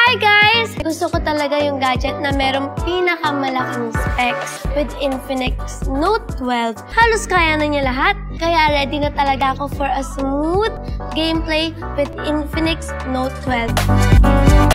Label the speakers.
Speaker 1: Hi guys! Gusto ko talaga yung gadget na merong pinakamalaking specs with Infinix Note 12. Halos kaya na niya lahat. Kaya ready na talaga ako for a smooth gameplay with Infinix Note 12.